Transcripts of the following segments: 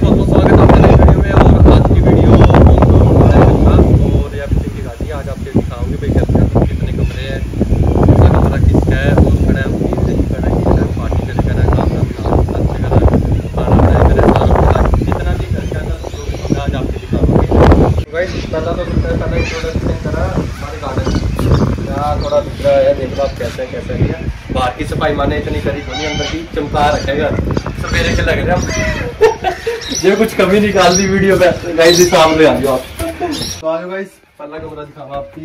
बहुत बहुत स्वागत है आपका नई वीडियो में। और आज की वीडियो और या पिछली की गाड़ी आज आपको दिखाऊंगे भाई घर कितने कमरे हैं, कितना कमरा किसका है और खड़ा है पार्टी के लेकर खाना बनाया जितना भी घर के अंदर आज आपको दिखाऊंगे। पहला तो पहले इंट्रोडक्शन करा हमारे गार्डन यहाँ थोड़ा दिख रहा है, देख लो आप कैसे है। बाहर की सफाई माने इतनी करी थोड़ी, अंदर की चमका रखेगा सवेरे के लग रहे हम ये कुछ कमी निकाल दी वीडियो में गाइस, इस सामने आ जाओ आप। तो आ जाओ गाइस, पहला कमरा दिखावा आपकी।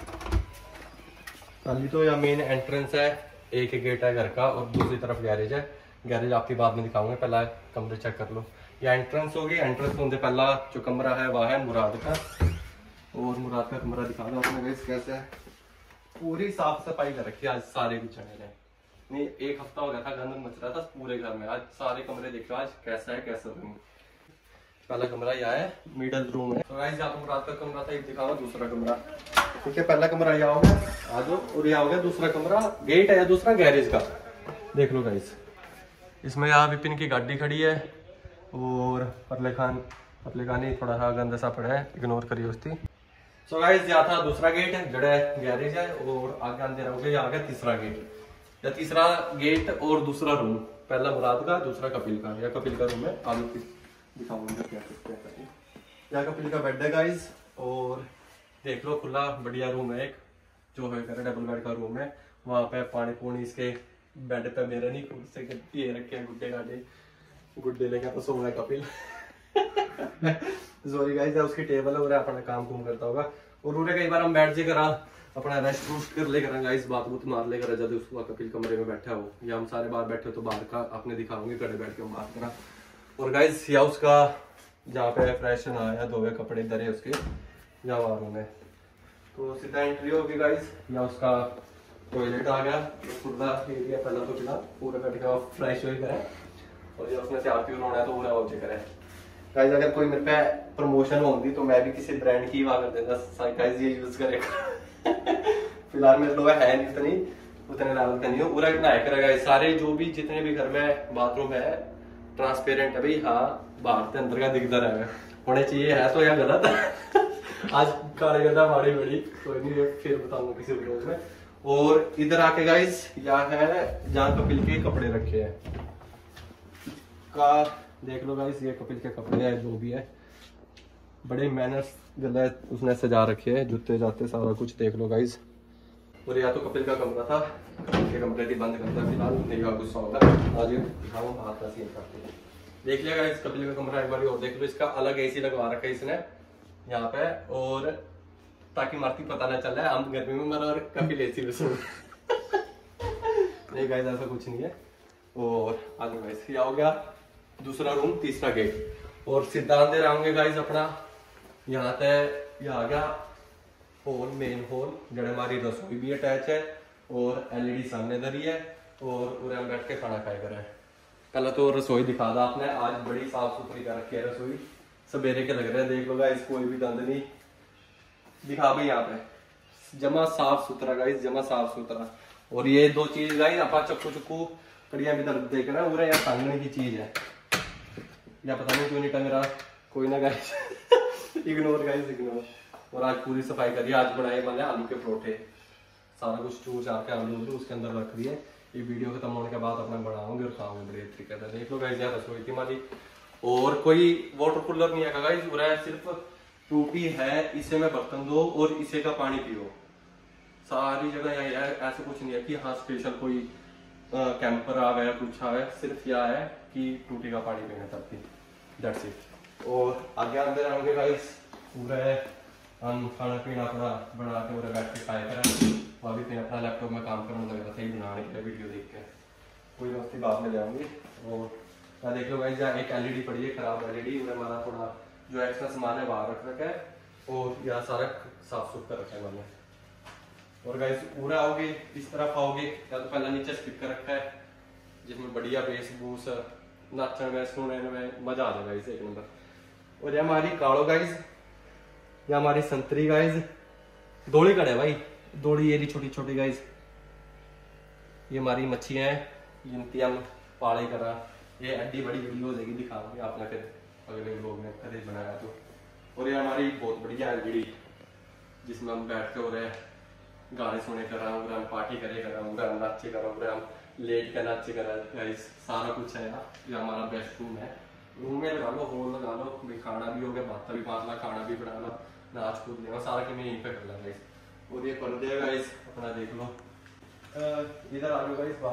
पहली तो यहाँ मेन एंट्रेंस है, एक गेट है घर का और दूसरी तरफ गैरेज है। गैरेज आपकी बाद में दिखाऊंगे, पहला कमरे चेक कर लो। ये एंट्रेंस होगी, एंट्रेंस होने पहला जो कमरा है वह है मुराद का, और मुराद का कमरा दिखा दो आपने गाइस कैसे है। पूरी साफ सफाई कर रखी है आज, सारे कुछ ने नहीं, एक हफ्ता हो गया था गंद मच रहा था पूरे घर में। आज सारे कमरे देखो आज कैसा है कैसा नहीं। पहला कमरा यह है, मिडल रूम है। तो गाइस यहाँ पर रात का कमरा था, एक दिखावा दूसरा कमरा। ठीक है, पहला कमरा यह हो गया, आ जाओ। और यह हो गया दूसरा कमरा, गेट है दूसरा गैरेज का, देख लो गाइस। इसमें यहाँ विपिन की गाड़ी खड़ी है और फरले खान ही थोड़ा सा गंदा सा पड़ा है, इग्नोर करिए उसकी। सो गाइस यहाँ था दूसरा गेट है, जड़ा गैरेज है, और आगे आते रहोगे यहाँ आ गया तीसरा गेट। या तीसरा गेट और दूसरा रूम, पहला मुराद का दूसरा कपिल का। या कपिल का रूम है, आलू दिखाऊंगा क्या है। या कपिल का बेड है गाइस, और देख लो खुला बढ़िया रूम है एक, जो है डबल बेड का रूम है। वहां पे पानी पूनी इसके बेड पे मेरे नहीं, खुद से ये रखे हैं गुड्डे लेके तो सो रहा है कपिल सॉरी गाइस, उसकी टेबल है और अपना काम कुम करता होगा। और उन्हें कई बार हम बैठ जे करा अपना रेस्ट रूस्ट कर ले करा गाइस, बात बुत मार ले करा जब उसको कपिल कमरे में बैठा हो, या हम सारे बाहर बैठे हो तो बाहर का आपने दिखाऊंगे, कड़े बैठ के हम बात करा। और गाइस या उसका जहाँ पे फ्रेशन आया धोए कपड़े दरे उसके या रूम है। तो सीधा एंट्री होगी गाइस, या उसका टॉयलेट आ गया, पूरा एरिया पहला तो फिलहाल पूरा बैठ के फ्रेश हो करें। और ये उसमें से आरती रोना है तो पूरा वाउचे करें गाइस। अगर कोई मेरे पे प्रमोशन होगी तो मैं भी किसी ब्रांड की वहां कर देता गाइस, ये यूज करेगा फिलहाल मेरे लोग है नहीं उतने लेवल का नहीं हो, पूरा इतना है करेगा। सारे जो भी जितने भी घर में बाथरूम है ट्रांसपेरेंट है भाई, हाँ बाहर से अंदर का दिखता रहेगा, होने चाहिए है तो या गलत आज काले गदा माड़ी बड़ी कोई नहीं, फिर बताऊंगा किसी ब्लॉग में। और इधर आके गाइस यहाँ है जहाँ कपिल के कपड़े रखे हैं का, देख लो गाइस ये कपिल के कपड़े हैं जो भी है, बड़े मैनर्स गलत उसने सजा रखे हैं, जूते जाते सारा कुछ देख लो गाइस। और या तो कपिल का कमरा था, कपिल के कमरे थी बंद करता फिलहाल नहीं गुस्सा होगा। आज दिखाऊं हाथ का सीन करते हैं, देख लिया गाइस कपिल का कमरा एक बार और देख लो। इसका अलग एसी लगवा रखा है इसने यहाँ पे, और ताकि मार्ती पता ना चल रहा है हम गर्मी में मरा और कपिल एसी में सो नहीं गाइस ऐसा कुछ नहीं है। और आगे गाइस ये हो गया दूसरा रूम तीसरा गेट। और सीधा दे रहोगे गाइस अपना यहाँ तक आ गया हॉल, मेन हॉल, जड़े हमारी रसोई भी अटैच है और एलईडी सामने धरी है, और पूरे हम बैठ के खाना खाए कर रहे हैं। पहले तो रसोई दिखा दा आपने, आज बड़ी साफ सुथरी कर रखी है रसोई, सवेरे के लग रहे हैं, देख लो गाइस कोई भी गंद नहीं दिखा भाई, यहाँ पे जमा साफ सुथरा गाइस, जमा साफ सुथरा। और ये दो चीज गाइस आप चक्कू कड़िया भी दर्द देख रहे हैं, पूरा यहाँ टांगने की चीज है, या पता नहीं क्यों नहीं टंग रहा, कोई ना गाइस इग्नोर गाइस इग्नोर। और आज पूरी सफाई करिए, आज बनाए मैंने आलू के परोठे, सारा कुछ चूर चार के आलू उसके अंदर रख दिए। ये वीडियो खत्म होने के बाद अपना बनाऊंगे और खाऊंगे बड़े तरीके से, देख लो गाइस यार रसोई थी हमारी। और कोई वाटर कूलर नहीं है गाइस, पूरा सिर्फ टूटी है, इसे में बर्तन दो और इसे का पानी पियो, सारी जगह यहाँ है। ऐसा कुछ नहीं है कि हाँ स्पेशल कोई कैंपर आ गया कुछ आ गया, सिर्फ यह है कि टूटी का पानी पीना तब भी, दैट्स इट। और आगे अंदर आएंगे गाइस, पूरा हम खाना पीना अपना बना के पूरा बैठ के खाए करें। वहाँ भी अपना लैपटॉप में काम करने लग रहा था, बनाने के लिए वीडियो देख के, कोई दोस्ती बाद में जाऊंगी। और देख लो गाइस यहाँ एक एलईडी पड़ी है, खराब एलईडी, हमारा थोड़ा जो एक्स्ट्रा सामान है बाहर रख रखा है, और यहाँ सारा साफ सुथरा रखा है मैंने। और गाइस पूरा आओगे इस तरफ आओगे, या तो पहला नीचे स्पीकर रखा है जिसमें बढ़िया बेस बूस नाचने में सुनने में मजा आ जाएगा इस एक नंबर। और ये हमारी कालो गाइस, ये हमारी संतरी गाइस, दोड़ी कड़े भाई, दोड़ी ये छोटी छोटी गाइस, ये हमारी मच्छियां हैं जिनकी हम पाले करा, ये एड्डी बड़ी वीडियो हो जाएगी दिखाऊंगे आपने फिर। अगले लोग ने कदे बनाया तो। और ये हमारी बहुत बढ़िया एलईडी जिसमें हम बैठ के हो रहे गाने सुने कर रहा हूँ, पार्टी करे कर रहा हूँ, नाचे कर रहा हूँ, लेट कर नाचे कर रहा है, सारा कुछ है यार। ये हमारा बेस्ट रूम है। रूम में लगा लो, हॉल लगा लो, भाई खाना भी हो गया, भाता भी मार ला, खाना भी बना लो, नाच कूद लेगा, सारा कि मैं यहीं पे कर लूँगा गाइस। और ये कर दिया गाइस, अपना देख लो। इधर आ जाओ गाइस,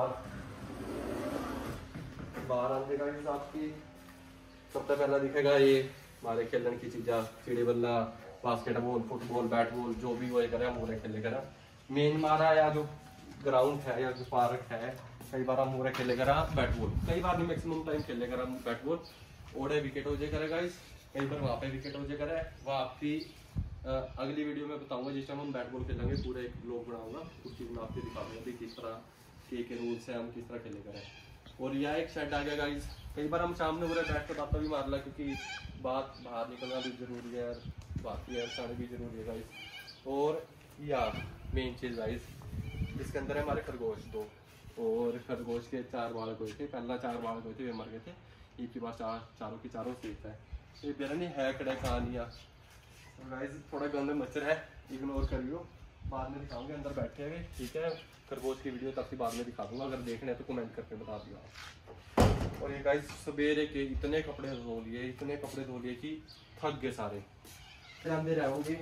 बाहर आने गाइस आपकी सबसे पहला दिखेगा ये हमारे खेलने की चीज़ा, चिड़ी बल्ला, बास्केटबॉल, फुटबॉल, बैटबॉल, जो भी वो करे हम खेले करा। मेन हमारा या जो ग्राउंड है या जो पार्क है, कई बार हम पूरा खेले करा बैटबॉल, कई बार नहीं मैक्सिमम टाइम खेले करा बैटबॉल। ओडे विकेट हो जाए करे गाइस, कई बार वहाँ पे विकेट हो जाए करे। वह आपकी अगली वीडियो में बताऊंगा जिस टाइम हम बैटबॉल खेलेंगे, पूरा एक ब्लॉग बनाऊंगा, उस चीज़ में आपको दिखाऊंगा कि किस तरह के रूल्स है, हम किस तरह खेले करें। और यह एक शेड आ गया गाइस, कई बार हम सामने पूरा बैठ कर बात भी मार ला, क्योंकि बात बाहर निकलना भी जरूरी है, बाकी यार खाने भी जरूरी है गाइस। और यार मेन चीज़ गाइस, इसके अंदर है हमारे खरगोश दो, और खरगोश के 4 बाल हुए थे, पहला 4 बाल हुए थे, वे मर गए थे। एक के बाद चारों की चारों सेफ है। ये मेरा नहीं है कड़े कहानियाँ गाइस, थोड़ा गंदे मच्छर है, इग्नोर करियो, बाद में दिखाऊंगे, अंदर बैठे हैं ठीक है। खरगोश की वीडियो तब बाद में दिखा दूंगा, अगर देखने हैं तो कमेंट करके बता दिया। और ये गाइस सवेरे के इतने कपड़े धो लिए कि थक गए सारे। जानते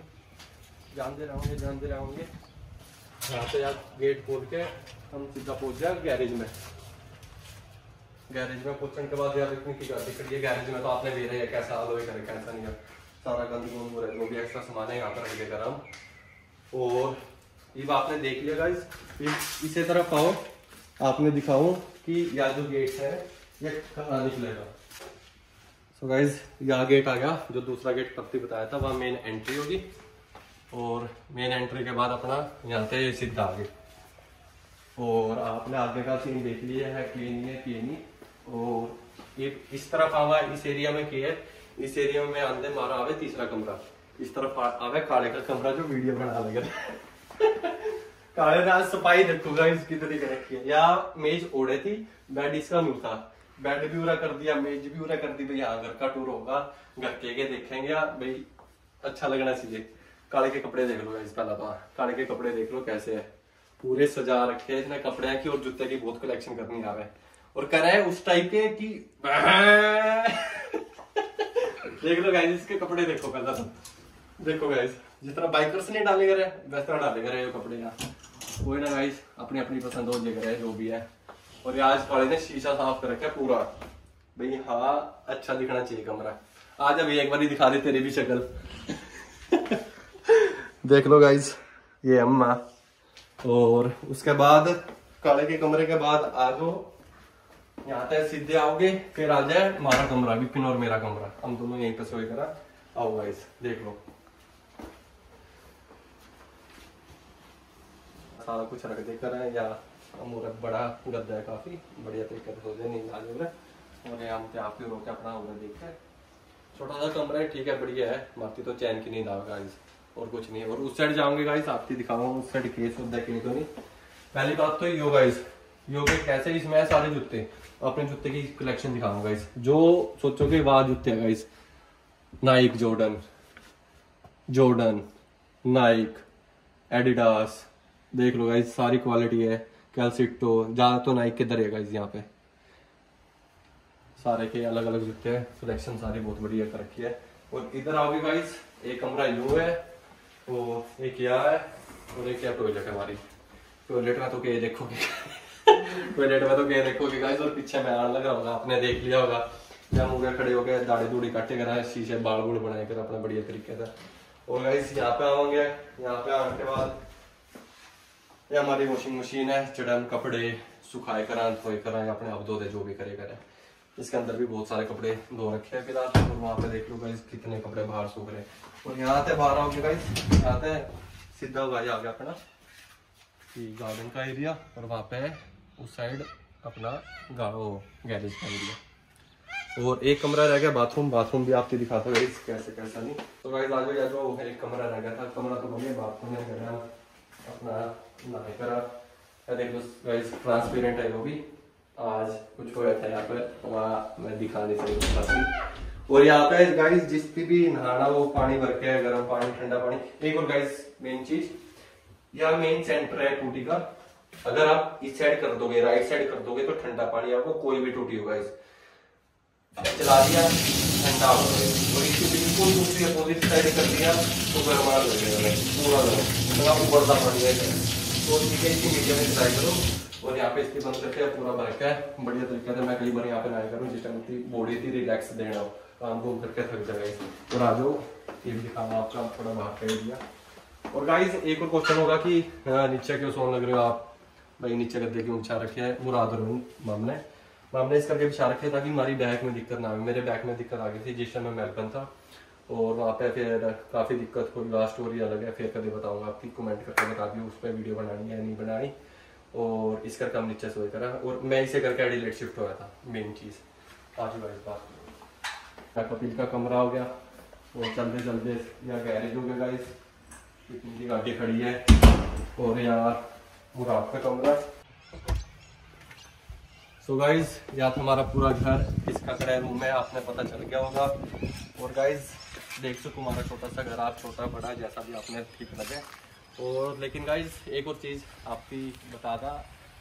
रहोगे यहाँ से यार गेट खोल के हम सीधा पहुंच जाए गैरेज में पहुंचने के बाद यार इतनी की गाड़ी खड़ी है गैरेज में, तो आपने ले रहे हैं कैसा हाल होगा करे, कैसा नहीं है, सारा गंद हो रहा है, जो भी एक्स्ट्रा सामान है यहाँ पर रख देकर हम। और ये आपने देख लिया गाइस, इसी तरफ आओ, आपने दिखाओ कि यार जो गेट है ये कहाँ निकलेगा। सो गाइस यहाँ गेट आ गया, जो दूसरा गेट कब बताया था वहाँ मेन एंट्री होगी, और मेन एंट्री के बाद अपना यहाँ से सीधा आगे। और आपने आगे का सीन देख लिया है, क्लीन। और एक इस तरफ आवा, इस एरिया में क्या है, इस एरिया में अंदर मारा आवे तीसरा कमरा, इस तरफ आवे काले का कमरा, जो वीडियो बना लगे काले ने आज सफाई देखूंगा इसकी तरीके रखी है। या मेज ओढ़े थी, बेड इसका नहीं था, बेड भी पूरा कर दिया, मेज भी पूरा कर दी। भाई यहाँ घर का टूर होगा, घर के देखेंगे भाई, अच्छा लगना चाहिए। काले के कपड़े देख लो गाइस, पहला तो काले के कपड़े देख लो कैसे है, पूरे सजा रखे हैं इसने कपड़े की, और जूते की बहुत कलेक्शन करनी आवे, और करे उस टाइप के कि देख लो गाइस, इसके कपड़े देखो पहला तो, देखो गाइस जिस तरह बाइकर्स नहीं डाले गए वैसे तरह डाले गए ये कपड़े यार। कोई ना गाइस, अपनी अपनी पसंद हो जाएगा जो भी है। और ये आज काले ने शीशा साफ कर रखा पूरा, भाई हाँ अच्छा दिखना चाहिए कमरा। आज अभी एक बार ही दिखा दे तेरी भी शक्ल देख लो गाइस, ये अम्मा। और उसके बाद काले के कमरे के बाद आ जाओ, यहाँ तक सीधे आओगे, फिर आ जाए हमारा कमरा, विपिन और मेरा कमरा, हम दोनों यहीं पे सोए करा। आओ गाइस देख लो, सारा कुछ रख देकर है, या मुहूर्त बड़ा गद्दा है, काफी बढ़िया तरीके से सो जाए, नींद आ जाए। और हम आपके रोके अपना उधर देखते हैं, छोटा सा कमरा है, ठीक है बढ़िया है, बाकी तो चैन की नींद आएगा गाइस, और कुछ नहीं है। और उस साइड जाऊंगे गाइस, आपकी दिखाऊंगा उस साइड केस होता है कि नहीं तो नहीं। पहली बात तो यो गाइस, यो के कैसे इसमें सारे जूते, अपने जूते की कलेक्शन दिखाऊंगा गाइस, जो सोचोगे वह जूते है guys, Nike, Jordan, Nike, Adidas, देख लो गाइस सारी क्वालिटी है, कैल्सिटो, ज्यादा तो नाइक के दर है गाइस, यहाँ पे सारे के अलग अलग जूते हैं, सिलेक्शन सारी बहुत बढ़िया कर रखी है। और इधर आओगे गाइस, एक कमरा यो है, और एक यहाँ है, और एक क्या टॉयलेट है हमारी। टॉयलेट में तो क्या देखोगे टॉयलेट में तो क्या देखोगे गाइस, और पीछे मैदान लगा होगा, आपने देख लिया होगा, जहाँ मुझे खड़े हो गए, दाढ़ी दूढ़ी काटे कर, शीशे बाल बूढ़ बनाए कर अपना बढ़िया तरीके से। और गाइस यहाँ पे आओगे, यहाँ पे आने के बाद ये हमारी वॉशिंग मशीन है, जड़ा हम कपड़े सुखाए करा, धोए करा, या अपने आप धो दे, जो भी करे करे। इसके अंदर भी बहुत सारे कपड़े धो रखे हैं फिलहाल, और वहाँ पे देख लो गाइस कितने कपड़े बाहर सूख रहे। और यहाँ से बाहर आओगे गाइस, यहाँ से सीधा गाड़ी आ गया अपना गार्डन का एरिया, और वहाँ पे उस साइड अपना गैरेज का एरिया। और एक कमरा रह गया बाथरूम भी आपको दिखाता हूँ कैसे कैसा नहीं। तो गाइस आ जाओ, जो एक कमरा रह गया था, कमरा तो बढ़िया, बाथरूम है अपना नहाए करा, देख लो गाइस ट्रांसपेरेंट है वो भी। आज कुछ हो गया था यहाँ पर, वहाँ मैं दिखा नहीं सकता, और यहाँ पे गाइस जिसकी भी नहाना वो पानी भर के, गर्म पानी, ठंडा पानी। एक और गाइस मेन चीज, यह मेन सेंटर है टूटी का। अगर आप इस साइड कर दोगे, राइट साइड कर दोगे तो ठंडा पानी आपको कोई भी टूटी होगा इस चला दिया ठंडा हो गया, और इसकी बिल्कुल दूसरी अपोजिट साइड कर दिया तो गर्मा हो जाएगा पूरा गर्म, उबलता पानी है। तो ठीक है, इसकी मीडियम में ट्राई करो। और यहाँ पे इसकी बंद करके पूरा भर के बढ़िया तरीके से मैं कई बार यहाँ पे नहाया करूँ जिस टाइम की बॉडी थी रिलैक्स देना हो, काम घूम करके थक जाएगा। और आ जाओ ये भी दिखाना आपका थोड़ा बाहर कर दिया। और गाइस एक और क्वेश्चन होगा कि नीचे क्यों सोने लग रहे हो आप भाई, नीचे गद्दे क्यों बिछा रखे है। मुराद और मामने इस करके बिछा रखे ताकि हमारी बैक में दिक्कत ना आए। मेरे बैक में दिक्कत आ गई थी जिस टाइम मैं मेलबर्न था, और वहाँ पे फिर काफ़ी दिक्कत हुई। लास्ट स्टोरी अलग है, फिर कभी बताऊंगा आपकी, कमेंट करके बता दी उस पर वीडियो बनानी है नहीं बनानी। और इस करके हम नीचे सोए करा, और मैं इसे करके एडिलेट शिफ्ट हुआ था। मेन चीज़ आज भाई बात कपिल का कमरा हो गया, और चलते चलते यहाँ गैरेज हो गया गाइस, इतनी गाड़ी खड़ी है, और यहाँ मुराद का कमरा। सो गाइज यहाँ हमारा पूरा घर, इसका कड़ा रूम है, आपने पता चल गया होगा। और गाइज देख सको हमारा छोटा सा घर, आप छोटा बड़ा जैसा भी आपने ठीक लगे। और लेकिन गाइज एक और चीज़ आपकी बता दा,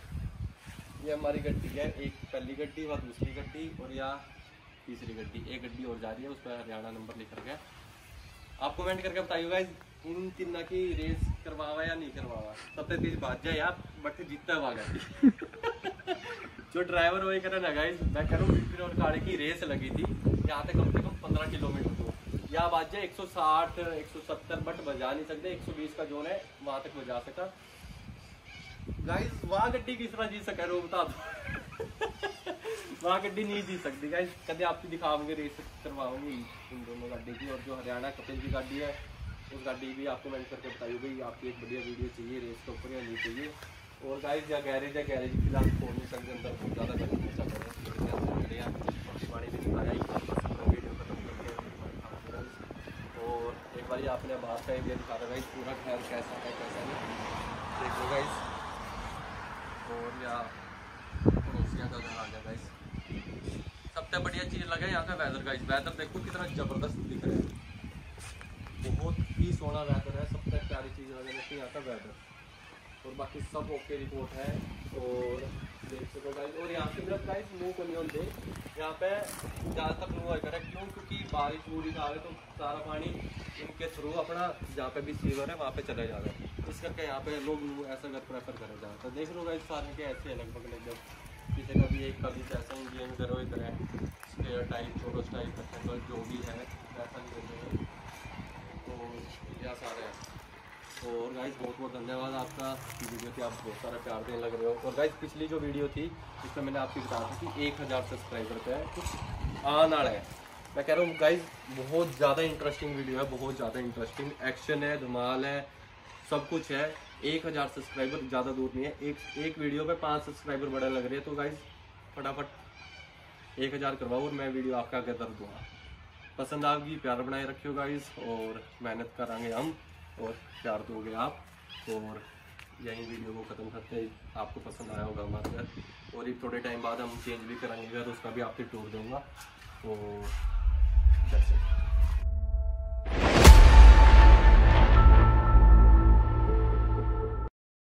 ये हमारी गड्डी है, एक पहली गड्डी व दूसरी गड्डी और या तीसरी गड्डी, एक गड्डी और जा रही है, उस पर हरियाणा नंबर लिख रखा है। आप कमेंट करके बताइए गाइज इन तीनों की रेस करवावा या नहीं करवावा। सबसे तेज बात जाए यार, बट जीतता हुआ गाड़ी जो ड्राइवर वही करे ना गाइज। मैं कह रहा हूँ विपिन और गाड़ी की रेस लगी थी यहाँ से कम 15 किलोमीटर दूर, या बात जाए 160 170, बट बजा नहीं सकते। 120 का जोन है, वहां तक बजा सका गाइज। वहाँ गड्डी किस तरह जीत सका रो बता दो वहाँ गड्डी नहीं जीत सकती गाइज। कभी आपकी दिखाओगे रेस करवाऊंगी इन दोनों गाड़ी की। और जो हरियाणा कपिल की गाड़ी है उस गाड़ी भी आपको कमेंट करके बताइए भाई आपकी एक बढ़िया वीडियो चाहिए रेस के ऊपर या नहीं चाहिए। और गाइस या गैरेज फिलहाल खोल नहीं सकते, अंदर बहुत ज़्यादा गर्मी चल रहा है, पानी भी दिखाया ही वीडियो खत्म करके। और एक बार आपने बाहर का एरिया दिखा रहा गाइस, पूरा घर कैसा है कैसा नहीं देख लो गाइस। और या पड़ोसियाँ का घर आ गया गाइस। सबसे बढ़िया चीज़ लगा यहाँ का वेदर गाइस, वेदर देखो कितना ज़बरदस्त दिख रहा है, बहुत ही सोना वेदर है। सबसे प्यारी चीज़ लगे यहाँ का वेदर, और बाकी सब ओके रिपोर्ट है। और देख सको गाइस, और यहाँ पे मेरा प्राइस मुँह को नहीं होते, यहाँ पे ज़्यादा तक मुँह है क्यों, क्योंकि बारिश पूरी का आए तो सारा पानी इनके थ्रू अपना जहाँ पे भी सीवर है वहाँ पे चले जा रहा है। इस करके यहाँ पे लोग ऐसा घर प्रेफर करे जाते हैं। देख लो गाइस सारे के ऐसे लगभग किसी का भी एक कभी ऐसा इंजीनियरिंग करो इधर है स्पेयर टाइप छोटो टाइप जो भी है ऐसा नहीं करते। तो यह सारे हैं। और गाइस बहुत बहुत धन्यवाद आपका वीडियो की, आप बहुत सारा प्यार देने लग रहे हो। और गाइस पिछली जो वीडियो थी जिसमें मैंने आपको बताया था कि 1000 सब्सक्राइबर पे है कुछ आने वाला है। मैं कह रहा हूँ गाइस बहुत ज़्यादा इंटरेस्टिंग वीडियो है, बहुत ज़्यादा इंटरेस्टिंग, एक्शन है, धमाल है, सब कुछ है। 1000 सब्सक्राइबर ज़्यादा दूर नहीं है, एक वीडियो पे 5 सब्सक्राइबर बड़े लग रहे हैं। तो गाइस फटाफट 1000 करवाओ और मैं वीडियो आपका आगे दर्द दूँगा। पसंद आएगी, प्यार बनाए रखियो गाइस, और मेहनत करेंगे हम और प्यार दोगे आप। और यही वीडियो को ख़त्म करते ही आपको पसंद आया होगा हमारे घर। और एक थोड़े टाइम बाद हम चेंज भी करेंगे घर, उसका भी आपको टूर दूँगा। तो जैसे